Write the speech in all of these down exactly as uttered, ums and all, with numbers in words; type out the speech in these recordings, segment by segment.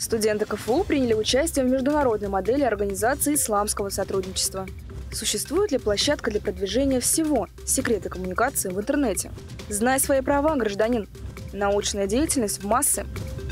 Студенты ка эф у приняли участие в международной модели организации исламского сотрудничества. Существует ли площадка для продвижения всего секреты коммуникации в интернете? Знай свои права, гражданин. Научная деятельность в массы.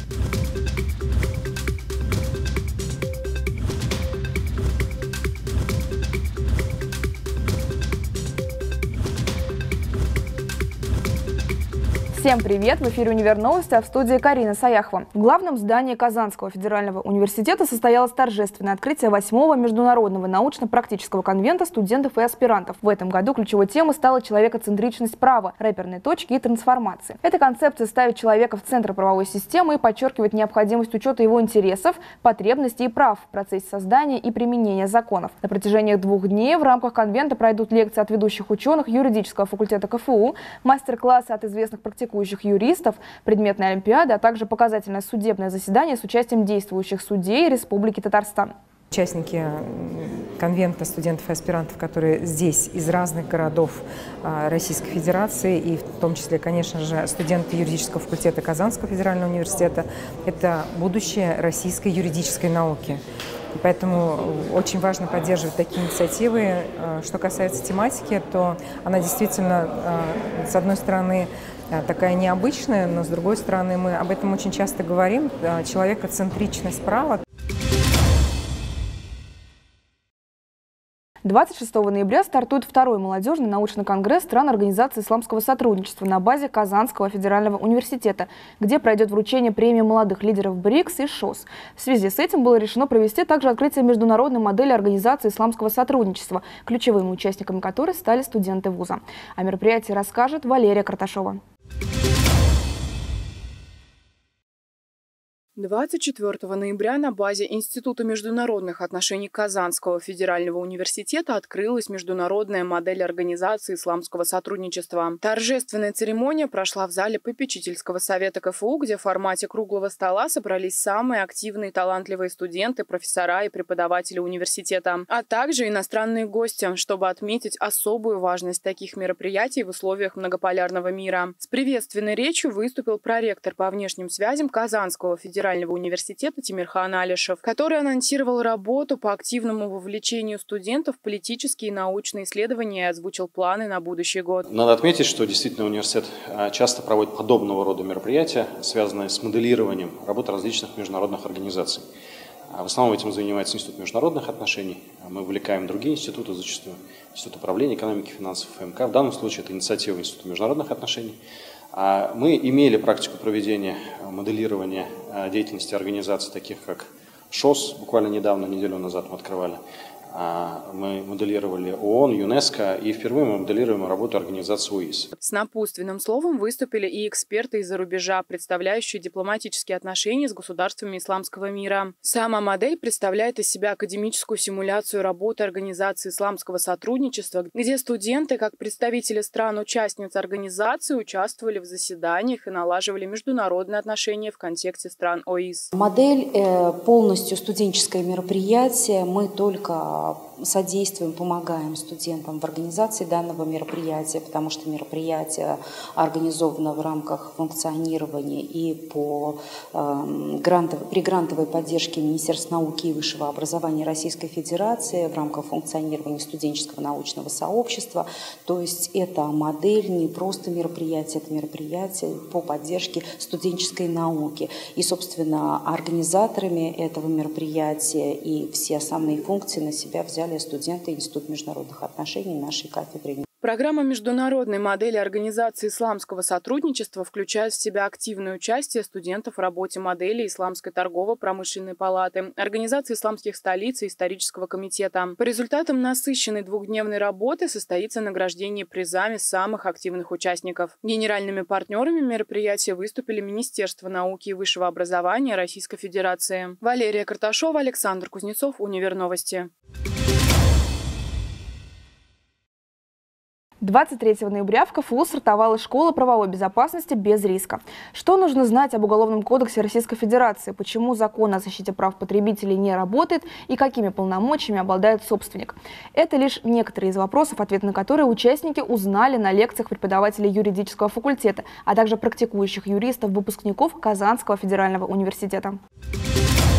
Всем привет! В эфире «Универ Новости», а в студии Карина Саяхова. В главном здании Казанского федерального университета состоялось торжественное открытие восьмого международного научно-практического конвента студентов и аспирантов. В этом году ключевой темой стала человекоцентричность права, рэперные точки и трансформации. Эта концепция ставит человека в центр правовой системы и подчеркивает необходимость учета его интересов, потребностей и прав в процессе создания и применения законов. На протяжении двух дней в рамках конвента пройдут лекции от ведущих ученых юридического факультета ка эф у, мастер-классы от известных практикующих юристов, предметная олимпиада, а также показательное судебное заседание с участием действующих судей Республики Татарстан. Участники конвента студентов и аспирантов, которые здесь из разных городов Российской Федерации, и в том числе, конечно же, студенты юридического факультета Казанского федерального университета, это будущее российской юридической науки. И поэтому очень важно поддерживать такие инициативы. Что касается тематики, то она действительно, с одной стороны, такая необычная, но с другой стороны, мы об этом очень часто говорим, человекоцентричность права. двадцать шестого ноября стартует второй молодежный научный конгресс стран Организации исламского сотрудничества на базе Казанского федерального университета, где пройдет вручение премии молодых лидеров БРИКС и ШОС. В связи с этим было решено провести также открытие международной модели Организации исламского сотрудничества, ключевыми участниками которой стали студенты вуза. О мероприятии расскажет Валерия Карташова. двадцать четвёртого ноября на базе Института международных отношений Казанского федерального университета открылась международная модель Организации исламского сотрудничества. Торжественная церемония прошла в зале попечительского совета ка эф у, где в формате круглого стола собрались самые активные и талантливые студенты, профессора и преподаватели университета, а также иностранные гости, чтобы отметить особую важность таких мероприятий в условиях многополярного мира. С приветственной речью выступил проректор по внешним связям Казанского федерального университета Тимирхан Алишев, который анонсировал работу по активному вовлечению студентов в политические и научные исследования и озвучил планы на будущий год. Надо отметить, что действительно университет часто проводит подобного рода мероприятия, связанные с моделированием работы различных международных организаций. В основном этим занимается Институт международных отношений. Мы вовлекаем другие институты, зачастую Институт управления экономики, финансов, эф эм ка. В данном случае это инициатива Института международных отношений. Мы имели практику проведения моделирования деятельности организаций, таких как ШОС, буквально недавно, неделю назад мы открывали. Мы моделировали ООН, ЮНЕСКО, и впервые мы моделируем работу организации о и эс. С напутственным словом выступили и эксперты из-за рубежа, представляющие дипломатические отношения с государствами исламского мира. Сама модель представляет из себя академическую симуляцию работы Организации исламского сотрудничества, где студенты, как представители стран-участниц организации, участвовали в заседаниях и налаживали международные отношения в контексте стран о и эс. Модель полностью студенческое мероприятие. Мы только содействуем, помогаем студентам в организации данного мероприятия, потому что мероприятие организовано в рамках функционирования и по, э, грантов, при грантовой поддержке Министерства науки и высшего образования Российской Федерации в рамках функционирования студенческого научного сообщества. То есть это модель не просто мероприятие, это мероприятие по поддержке студенческой науки. И, собственно, организаторами этого мероприятия и все основные функции на себя взяли студенты Института международных отношений нашей кафедры. Программа международной модели Организации исламского сотрудничества включает в себя активное участие студентов в работе модели Исламской торгово-промышленной палаты, Организации исламских столиц и исторического комитета. По результатам насыщенной двухдневной работы состоится награждение призами самых активных участников. Генеральными партнерами мероприятия выступили Министерство науки и высшего образования Российской Федерации. Валерия Карташова, Александр Кузнецов, Универ Новости. двадцать третьего ноября в ка эф у стартовала школа правовой безопасности без риска. Что нужно знать об Уголовном кодексе Российской Федерации, почему закон о защите прав потребителей не работает и какими полномочиями обладает собственник. Это лишь некоторые из вопросов, ответы на которые участники узнали на лекциях преподавателей юридического факультета, а также практикующих юристов-выпускников Казанского федерального университета.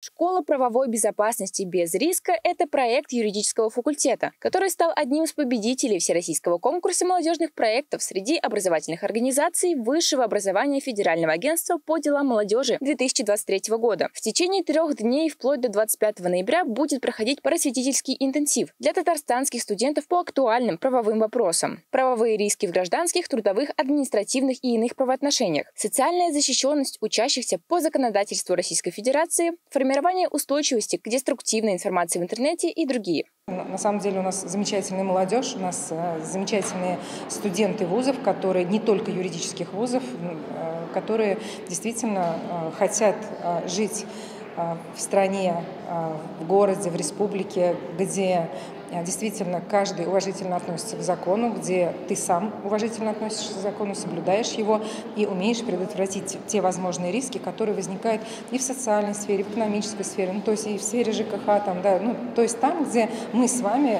Школа правовой безопасности без риска – это проект юридического факультета, который стал одним из победителей Всероссийского конкурса молодежных проектов среди образовательных организаций высшего образования Федерального агентства по делам молодежи две тысячи двадцать третьего года. В течение трех дней вплоть до двадцать пятого ноября будет проходить просветительский интенсив для татарстанских студентов по актуальным правовым вопросам. Правовые риски в гражданских, трудовых, административных и иных правоотношениях, социальная защищенность учащихся по законодательству Российской Федерации, формирование устойчивости к деструктивной информации в интернете и другие. На самом деле у нас замечательная молодежь, у нас замечательные студенты вузов, которые не только юридических вузов, которые действительно хотят жить в стране, в городе, в республике, где действительно каждый уважительно относится к закону, где ты сам уважительно относишься к закону, соблюдаешь его и умеешь предотвратить те возможные риски, которые возникают и в социальной сфере, и в экономической сфере, ну, то есть и в сфере ЖКХ, там, да, ну, то есть там, где мы с вами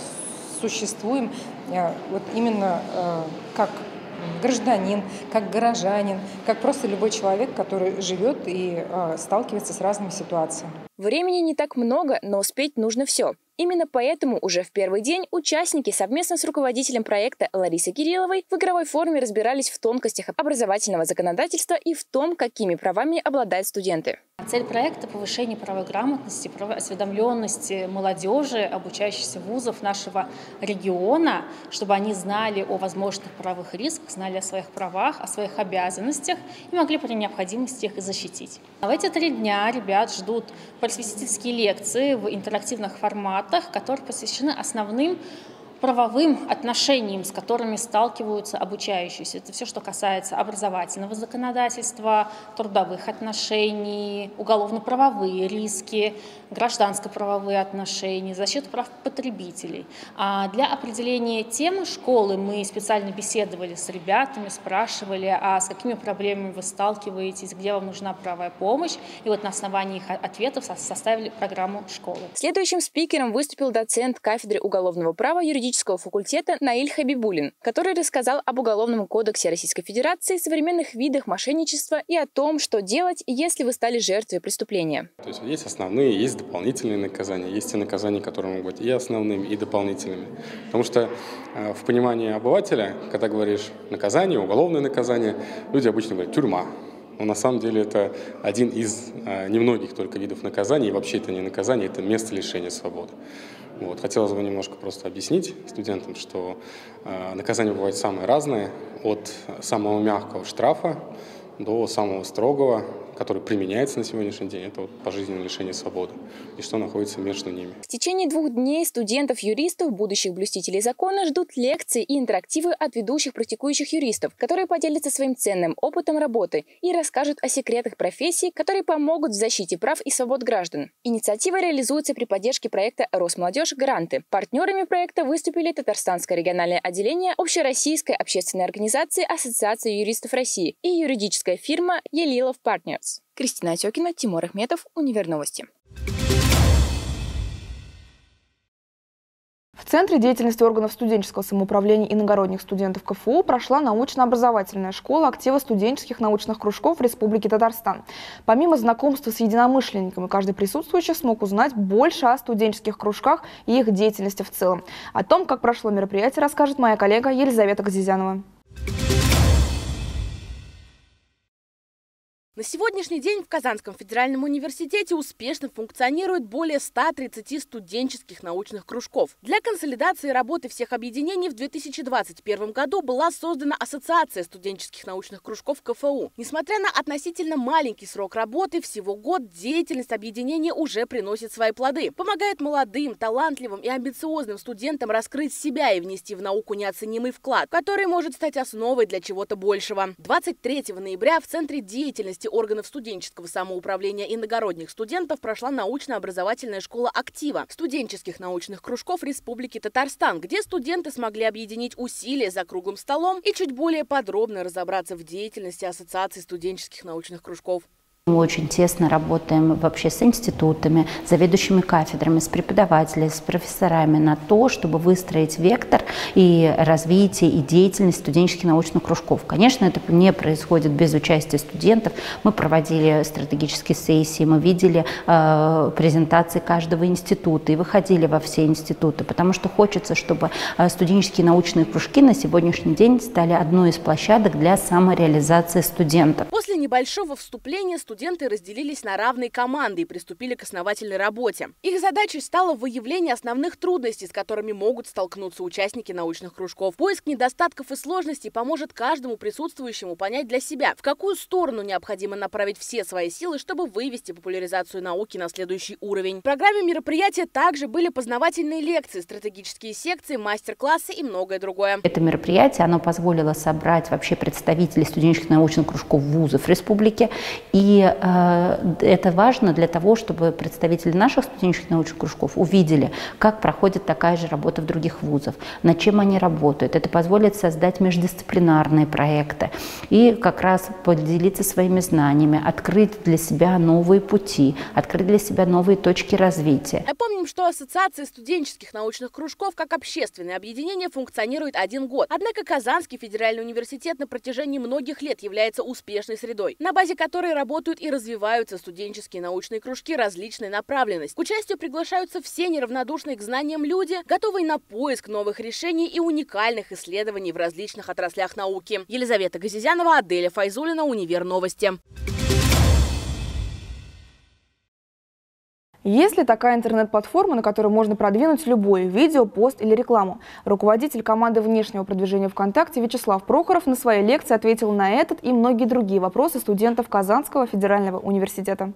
существуем вот именно как гражданин, как горожанин, как просто любой человек, который живет и э, сталкивается с разными ситуациями. Времени не так много, но успеть нужно все. Именно поэтому уже в первый день участники совместно с руководителем проекта Ларисой Кирилловой в игровой форме разбирались в тонкостях образовательного законодательства и в том, какими правами обладают студенты. Цель проекта – повышение правовой грамотности, правовой осведомленности молодежи, обучающихся вузов нашего региона, чтобы они знали о возможных правовых рисках, знали о своих правах, о своих обязанностях и могли при необходимости их и защитить. А в эти три дня ребят ждут просветительские лекции в интерактивных форматах, которые посвящены основным правовым отношениям, с которыми сталкиваются обучающиеся. Это все, что касается образовательного законодательства, трудовых отношений, уголовно-правовые риски, гражданско-правовые отношения, защита прав потребителей. А для определения темы школы мы специально беседовали с ребятами, спрашивали, а с какими проблемами вы сталкиваетесь, где вам нужна правовая помощь. И вот на основании их ответов составили программу школы. Следующим спикером выступил доцент кафедры уголовного права юридического факультета Наиль Хабибулин, который рассказал об Уголовном кодексе Российской Федерации, современных видах мошенничества и о том, что делать, если вы стали жертвой преступления. То есть есть основные, есть дополнительные наказания, есть те наказания, которые могут быть и основными, и дополнительными. Потому что э, в понимании обывателя, когда говоришь наказание, уголовное наказание, люди обычно говорят «тюрьма». Но на самом деле это один из э, немногих только видов наказаний, и вообще это не наказание, это место лишения свободы. Вот. Хотелось бы немножко просто объяснить студентам, что э, наказания бывают самые разные, от самого мягкого штрафа до самого строгого, который применяется на сегодняшний день, это вот пожизненное лишение свободы, и что находится между ними. В течение двух дней студентов-юристов, будущих блюстителей закона, ждут лекции и интерактивы от ведущих практикующих юристов, которые поделятся своим ценным опытом работы и расскажут о секретах профессии, которые помогут в защите прав и свобод граждан. Инициатива реализуется при поддержке проекта «Росмолодежь. Гранты». Партнерами проекта выступили Татарстанское региональное отделение Общероссийской общественной организации Ассоциации юристов России и юридическая фирма Елилов Partners. Кристина Отекина, Тимур Ахметов, Универновости. В Центре деятельности органов студенческого самоуправления иногородних студентов ка эф у прошла научно-образовательная школа актива студенческих научных кружков Республики Татарстан. Помимо знакомства с единомышленниками, каждый присутствующий смог узнать больше о студенческих кружках и их деятельности в целом. О том, как прошло мероприятие, расскажет моя коллега Елизавета Газизянова. На сегодняшний день в Казанском федеральном университете успешно функционирует более ста тридцати студенческих научных кружков. Для консолидации работы всех объединений в две тысячи двадцать первом году была создана Ассоциация студенческих научных кружков ка эф у. Несмотря на относительно маленький срок работы, всего год, деятельность объединения уже приносит свои плоды. Помогает молодым, талантливым и амбициозным студентам раскрыть себя и внести в науку неоценимый вклад, который может стать основой для чего-то большего. двадцать третьего ноября в Центре деятельности органов студенческого самоуправления иногородних студентов прошла научно-образовательная школа актива студенческих научных кружков Республики Татарстан, где студенты смогли объединить усилия за круглым столом и чуть более подробно разобраться в деятельности Ассоциации студенческих научных кружков. Мы очень тесно работаем вообще с институтами, заведующими кафедрами, с преподавателями, с профессорами на то, чтобы выстроить вектор и развитие, и деятельность студенческих научных кружков. Конечно, это не происходит без участия студентов. Мы проводили стратегические сессии, мы видели э, презентации каждого института и выходили во все институты, потому что хочется, чтобы студенческие научные кружки на сегодняшний день стали одной из площадок для самореализации студентов. После небольшого вступления студенты разделились на равные команды и приступили к основательной работе. Их задачей стало выявление основных трудностей, с которыми могут столкнуться участники научных кружков. Поиск недостатков и сложностей поможет каждому присутствующему понять для себя, в какую сторону необходимо направить все свои силы, чтобы вывести популяризацию науки на следующий уровень. В программе мероприятия также были познавательные лекции, стратегические секции, мастер-классы и многое другое. Это мероприятие, оно позволило собрать вообще представителей студенческих научных кружков вузов республики, и это важно для того, чтобы представители наших студенческих научных кружков увидели, как проходит такая же работа в других вузах, над чем они работают. Это позволит создать междисциплинарные проекты и как раз поделиться своими знаниями, открыть для себя новые пути, открыть для себя новые точки развития. Напомним, что Ассоциация студенческих научных кружков как общественное объединение функционирует один год. Однако Казанский федеральный университет на протяжении многих лет является успешной средой, на базе которой работают и развиваются студенческие научные кружки различной направленности. К участию приглашаются все неравнодушные к знаниям люди, готовые на поиск новых решений и уникальных исследований в различных отраслях науки. Елизавета Газизянова, Аделя Файзулина, Универ Новости. Есть ли такая интернет-платформа, на которой можно продвинуть любое видео, пост или рекламу? Руководитель команды внешнего продвижения ВКонтакте Вячеслав Прохоров на своей лекции ответил на этот и многие другие вопросы студентов Казанского федерального университета.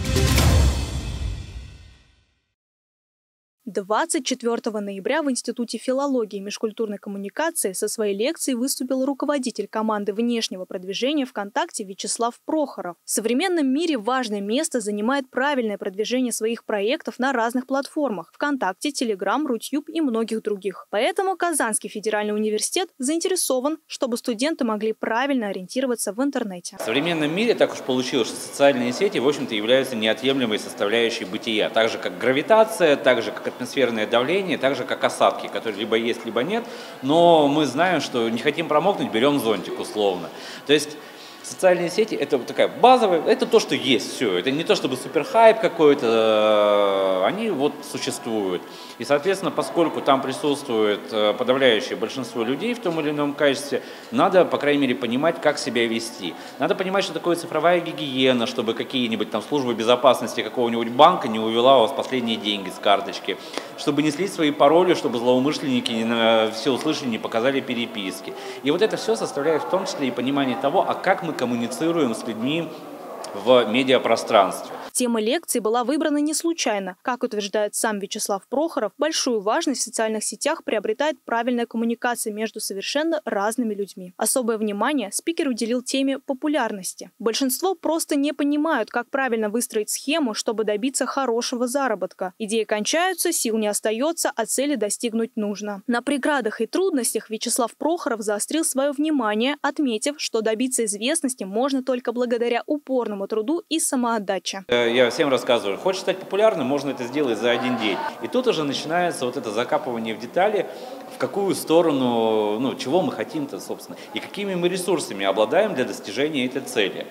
двадцать четвёртого ноября в Институте филологии и межкультурной коммуникации со своей лекцией выступил руководитель команды внешнего продвижения ВКонтакте Вячеслав Прохоров. В современном мире важное место занимает правильное продвижение своих проектов на разных платформах – ВКонтакте, Телеграм, Рутюб и многих других. Поэтому Казанский федеральный университет заинтересован, чтобы студенты могли правильно ориентироваться в интернете. В современном мире так уж получилось, что социальные сети, в общем-то, являются неотъемлемой составляющей бытия. Так же, как гравитация, так же, как атмосферное давление, так же, как осадки, которые либо есть, либо нет. Но мы знаем, что не хотим промокнуть, берем зонтик условно. То есть социальные сети – это такая базовая, это то, что есть, все. Это не то, чтобы суперхайп какой-то, они вот существуют. И, соответственно, поскольку там присутствует подавляющее большинство людей в том или ином качестве, надо, по крайней мере, понимать, как себя вести. Надо понимать, что такое цифровая гигиена, чтобы какие-нибудь там службы безопасности какого-нибудь банка не увела у вас последние деньги с карточки, чтобы не слить свои пароли, чтобы злоумышленники на все услышали, не показали переписки. И вот это все составляет в том числе и понимание того, а как мы коммуницируем с людьми в медиапространстве. Тема лекции была выбрана не случайно. Как утверждает сам Вячеслав Прохоров, большую важность в социальных сетях приобретает правильная коммуникация между совершенно разными людьми. Особое внимание спикер уделил теме популярности. Большинство просто не понимают, как правильно выстроить схему, чтобы добиться хорошего заработка. Идеи кончаются, сил не остается, а цели достигнуть нужно. На преградах и трудностях Вячеслав Прохоров заострил свое внимание, отметив, что добиться известности можно только благодаря упорному труду и самоотдаче. Я всем рассказываю, хочешь стать популярным, можно это сделать за один день. И тут уже начинается вот это закапывание в детали, в какую сторону, ну, чего мы хотим-то, собственно, и какими мы ресурсами обладаем для достижения этой цели.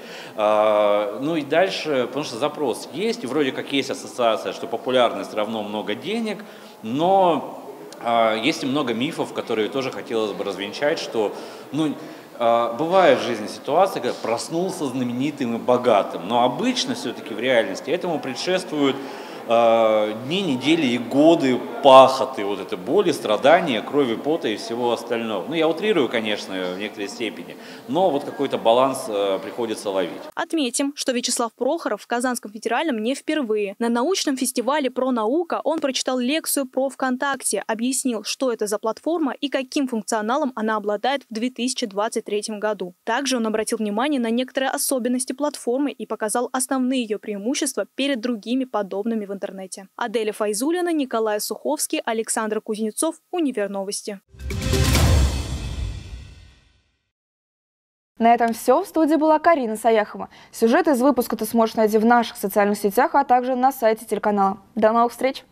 А, ну и дальше, потому что запрос есть, и вроде как есть ассоциация, что популярность равно много денег, но а, есть и много мифов, которые тоже хотелось бы развенчать, что, ну, бывает в жизни ситуация, когда проснулся знаменитым и богатым, но обычно все-таки в реальности этому предшествуют э, дни, недели и годы пахоты, вот это боли, страдания, крови, пота и всего остального. Ну, я утрирую, конечно, в некоторой степени, но вот какой-то баланс э, приходится ловить. Отметим, что Вячеслав Прохоров в Казанском федеральном не впервые. На научном фестивале «Пронаука» он прочитал лекцию про ВКонтакте, объяснил, что это за платформа и каким функционалом она обладает в две тысячи двадцать третьем году. Также он обратил внимание на некоторые особенности платформы и показал основные ее преимущества перед другими подобными в интернете. Аделя Файзулина, Николай Суховский, Александр Кузнецов, Универ Новости. На этом все. В студии была Карина Саяхова. Сюжет из выпуска ты сможешь найти в наших социальных сетях, а также на сайте телеканала. До новых встреч!